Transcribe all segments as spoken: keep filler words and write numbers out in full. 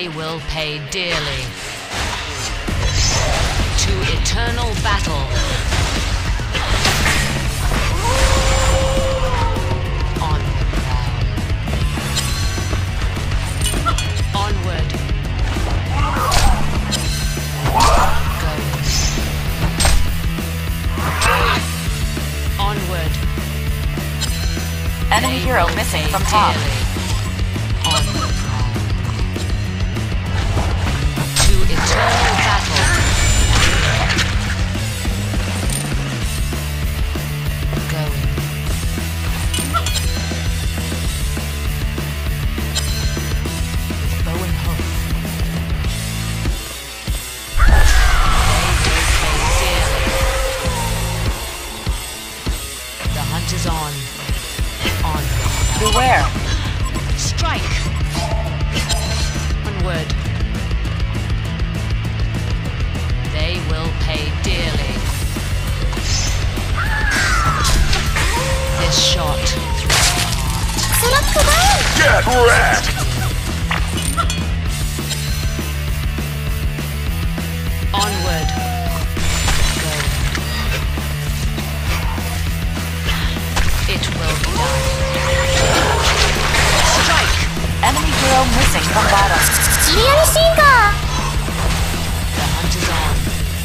They will pay dearly. To eternal battle. On the prowl. Onward. Go. Onward. Enemy hero missing from top. On the prowl. To eternal battle. Going. With bow and hook. They will pay dearly. The hunt is on. On. Beware. Strike! Onward. They will pay dearly. This shot through the heart. Get wrecked! Onward. Go. It will be done. Strike! Enemy hero missing from bottom. The hunt is on.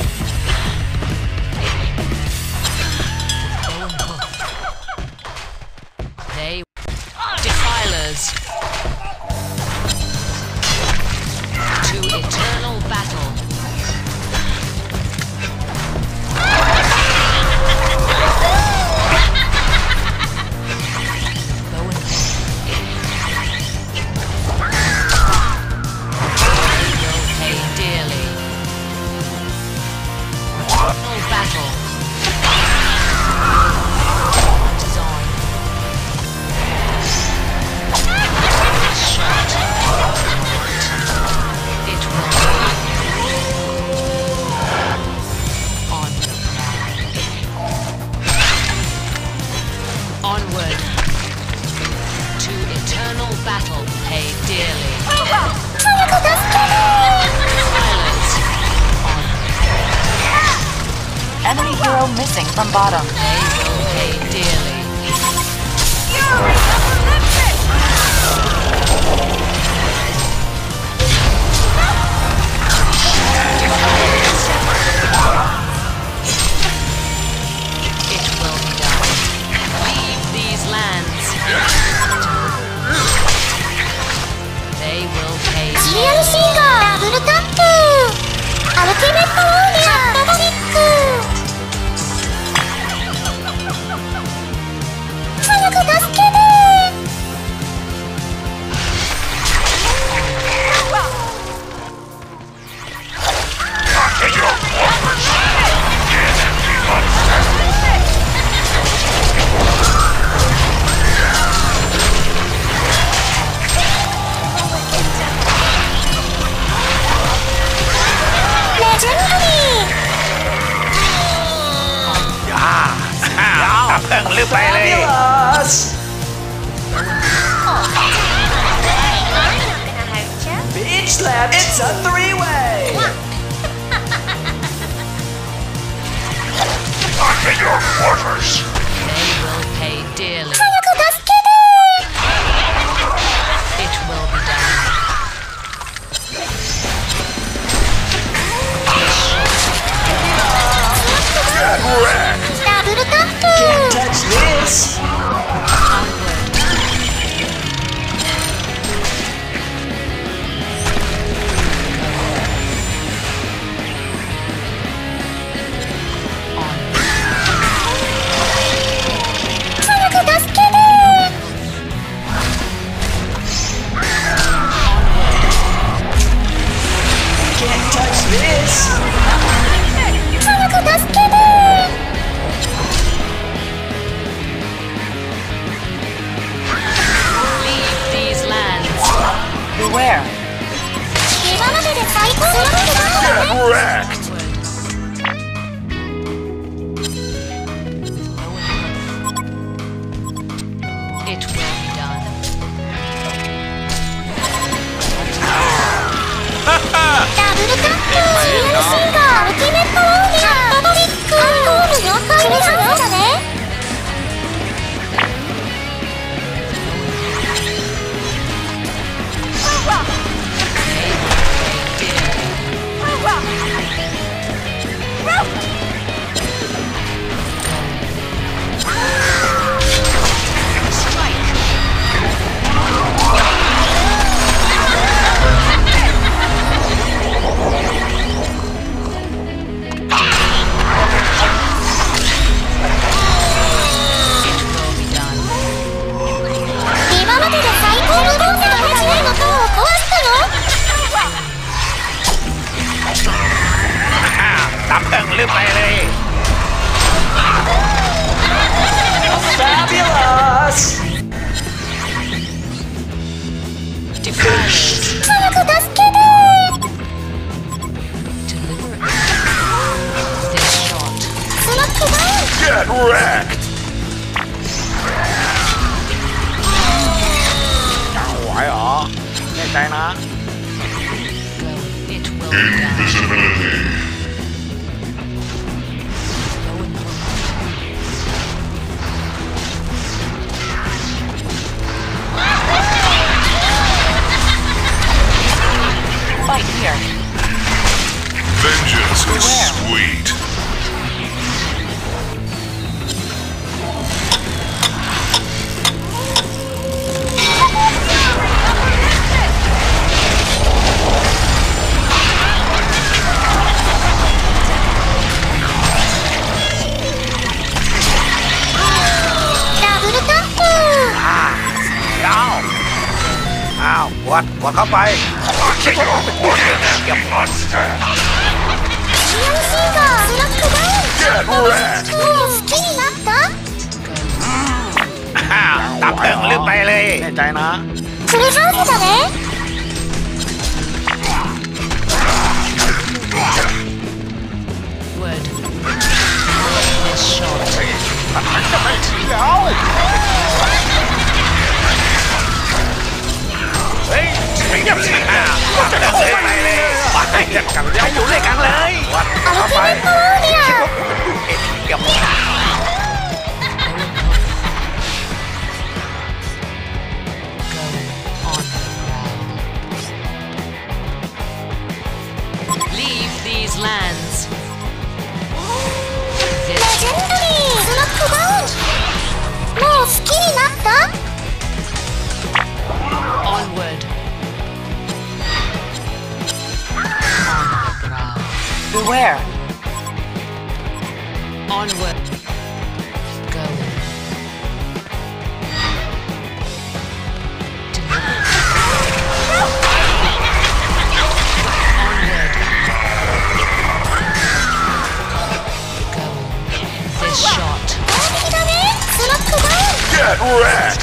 Bow and hook. They defilers. To eternal battle. Bow and hook. Will pay dearly. Eternal battle. Hunt is on. Shot. It will be on the prowl. Onward. To eternal battle. Pay dearly. Silence. On. Enemy hero missing from bottom. They will pay dearly. It will be done. Leave these lands. They will pay dearly. Fabulous! Beach slap, it's a three-way! Back in your quarters! They will pay dearly. It will be done. Get wrecked! Can't touch this! Can't touch this! Leave these lands. Beware. Get wrecked! It will be done. wrecked! ยังไหวเหรอแน่ใจนะ It will be done. Invisibility! Fight here. Vengeance is Beware. sweet! Double tap. อ้าวอ้าวกดกดเข้าไป Under your waters, monster! シアンシーガースラックダウン Get wrecked! もう好きになったอ้าวตับเติงลืมไปเลยแน่ใจนะフルハウスだね Word. This shot. มันจะไม่ถึงแล้วเฮ้ยเงียบสิอ้าวตับเติงลืมไปเลยไปกันไปอยู่ด้วยกันเลยวัดアルเข้าティไปメットウォーリアーเกือบ Go on the ground. Leave these lands. レ This ジェンダリースラックダウンもう好きになった onward. On the ground. Beware. Onward. Go. Onward. Go. This shot. 完璧だねスラックダウン Get wrecked!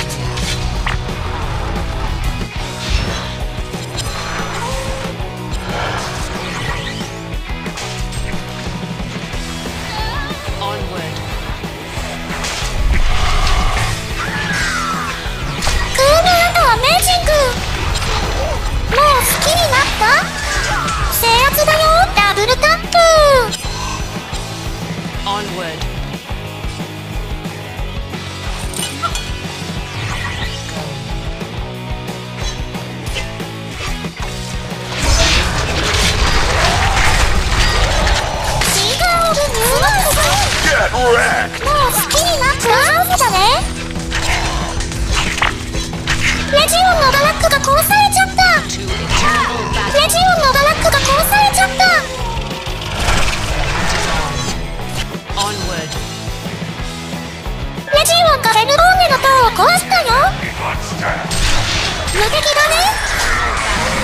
Onward. クールアンドアメージングもう好きになった制圧だよダブルタップ Onward. Get wrecked! もう好きになったハウスだねレジオンのバラックが壊されちゃった To eternal battle. レジオンのバラックが壊されちゃった Onward. レジオンがフェルローネの塔を壊したよ Monster! 無敵だね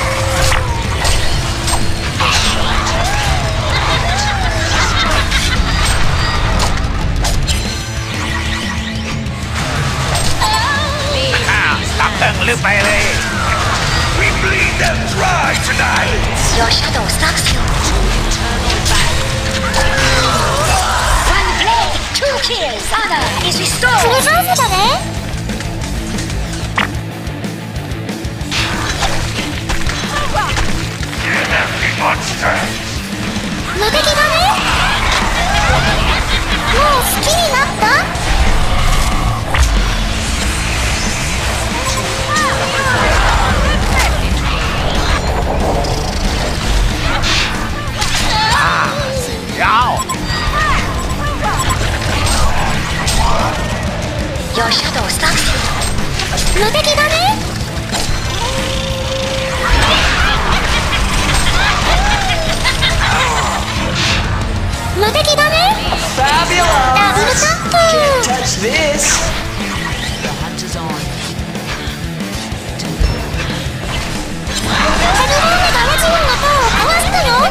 อ้าวตับเติงลืมไปเลย We bleed them dry tonight! Your shadow stalks you Eternal battle. One blade, two kills Honor is restored フルハウスだね Enemy monster! 無敵だねもう好きになったยาว Your shadow stalks you 無敵だね無敵だね Fabulous! ダブルタップ Can't touch this! The hunt is on. フェルローネがレジオンの塔を壊したよ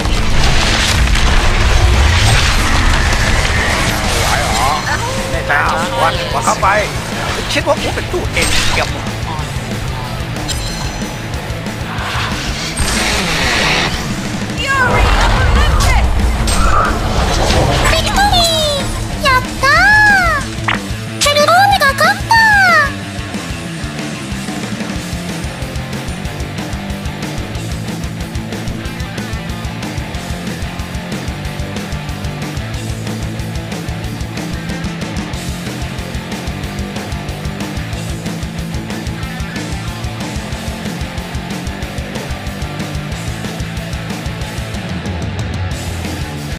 ไหวเหรอแน่ใจเหรอว่าเข้าไปคิดว่ากูเป็นตู้เอ็นเกียบ